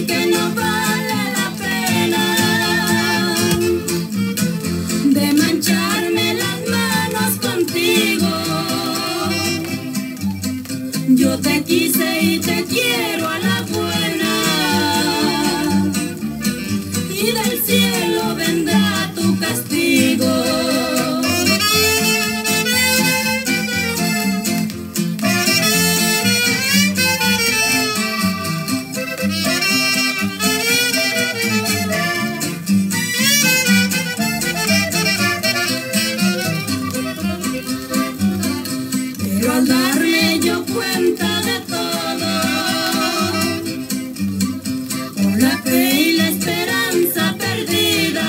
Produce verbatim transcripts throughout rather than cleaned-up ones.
y que no vale la pena de mancharme las manos contigo. Yo te quise y te quiero a la buena, y del cielo vendrá tu castigo. Pero al darme yo cuenta de todo, por la fe y la esperanza perdida,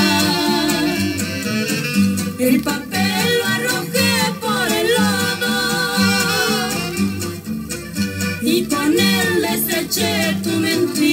el papel lo arrojé por el lodo y con él deseché tu mentira.